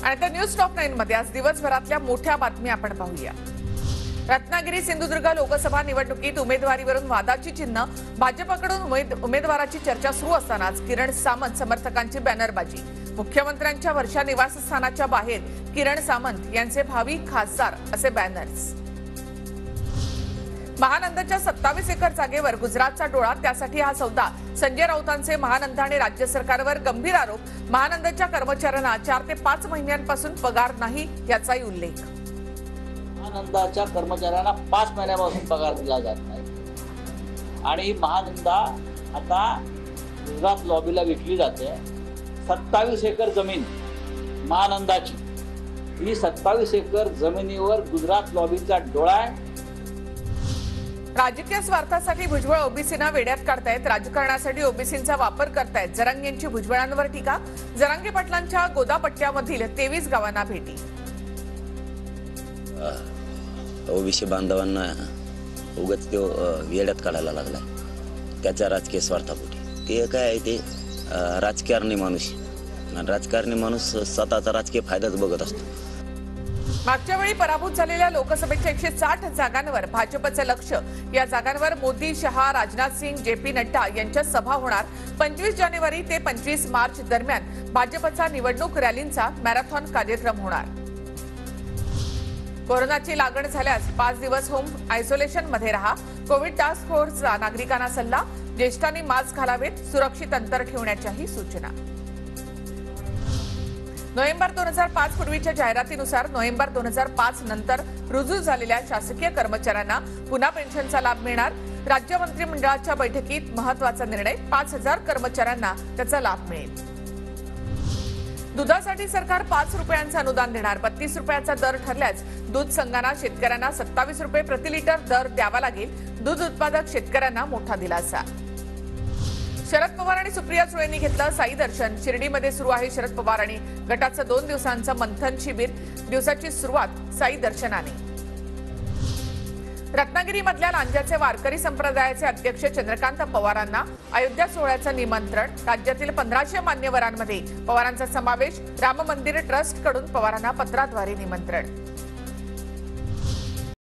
आणि त्या news top 9 मध्ये आज दिवसभरातल्या मोठ्या बातम्या आपण पाहूया। रत्नागिरी सिंधुदुर्ग लोकसभा निवडणुकीत उमेदवारीवरून वादाची चिन्ह, भाजपकडून उमेदवाराची चर्चा सुरू असतानाच किरण सामंत समर्थकांची बॅनरबाजी। मुख्यमंत्र्यांच्या वर्षा निवासस्थानाच्या बाहेर किरण सामंत यांचे भावी खासदार असे बॅनर्स। महानंदच्या 27 एकर जागेवर गुजरातचा डोळा, त्यासाठी हा सौदा। संजय राऊतांचे महानंद आणि राज्य सरकारवर गंभीर आरोप। महानंदच्या कर्मचाऱ्यांना 4 ते 5 महिन्यांपासून पगार नाही याचाही उल्लेख। महानंदाच्या कर्मचाऱ्यांना 5 महिन्यापासून पगार दिला जात नाही आणि महानंदा आता गुजरात लॉबीला विकली जाते। 27 एकर जमीन महानंदाची, ही 27 एकर जमिनीवर गुजरात लॉबीचा डोळा आहे। राजकीय स्वार्थासाठी भुजबळ ओबीसींना वेड्यात काढतायत, राजकारणासाठी ओबीसींचा वापर करतायत। जरांगेंची भुजबळांवर टीका। जरांगे पाटलांच्या गोदापट्ट्यामधील 23 गावांना भेटी। ओबीसी बांधवांना उगाच तो वेड्यात काढायला लागलाय त्याच्या राजकीय स्वार्थापोटी। ते काय आहे, ते राजकारणी माणूस, राजकारणी माणूस स्वतःचा राजकीय फायदाच बघत असतो। मागच्या वेळी पराभूत झालेल्या लोकसभेच्या 160 जागांवर भाजपचे लक्ष। या जागांवर मोदी, शहा, राजनाथ सिंग, जेपी नड्डा यांच्या सभा होणार। 25 जानेवारी ते 25 मार्च दरम्यान भाजपचा निवडणूक रॅलींचा मॅरेथॉन कार्यक्रम होणार। कोरोनाची लागण झाल्यास 5 दिवस होम आयसोलेशन मध्ये राहा। कोविड टास्क फोर्सचा नागरिकांना सल्ला। ज्येष्ठांनी मास्क घालावेत, सुरक्षित अंतर ठेवण्याच्याही सूचना। नोव्हेंबर 2005 पूर्वीच्या जाहिरातीनुसार नोव्हेंबर 2005 नंतर रुजू झालेल्या शासकीय कर्मचाऱ्यांना पुन्हा पेन्शनचा लाभ मिळणार। राज्य मंत्रिमंडळाच्या बैठकीत महत्त्वाचा निर्णय, 5000 कर्मचाऱ्यांना त्याचा लाभ मिळेल। दुधासाठी सरकार 5 रुपयांचं अनुदान देणार। 32 रुपयाचा दर ठरल्यास दूध संघांना शेतकऱ्यांना 27 रुपये प्रति लिटर दर द्यावा लागेल। दूध उत्पादक शेतकऱ्यांना मोठा दिलासा। शरद पवार आणि सुप्रिया सुळेंनी घेतलं साई दर्शन। शिर्डीमध्ये सुरू आहे शरद पवार आणि गटाचं 2 दिवसांचं मंथन शिबिर। दिवसाची सुरुवात साई दर्शनाने। रत्नागिरीमधल्या लांज्याचे वारकरी संप्रदायाचे अध्यक्ष चंद्रकांत पवारांना अयोध्या सोहळ्याचं निमंत्रण। राज्यातील 1500 मान्यवरांमध्ये पवारांचा समावेश। राम मंदिर ट्रस्टकडून पवारांना पत्राद्वारे निमंत्रण।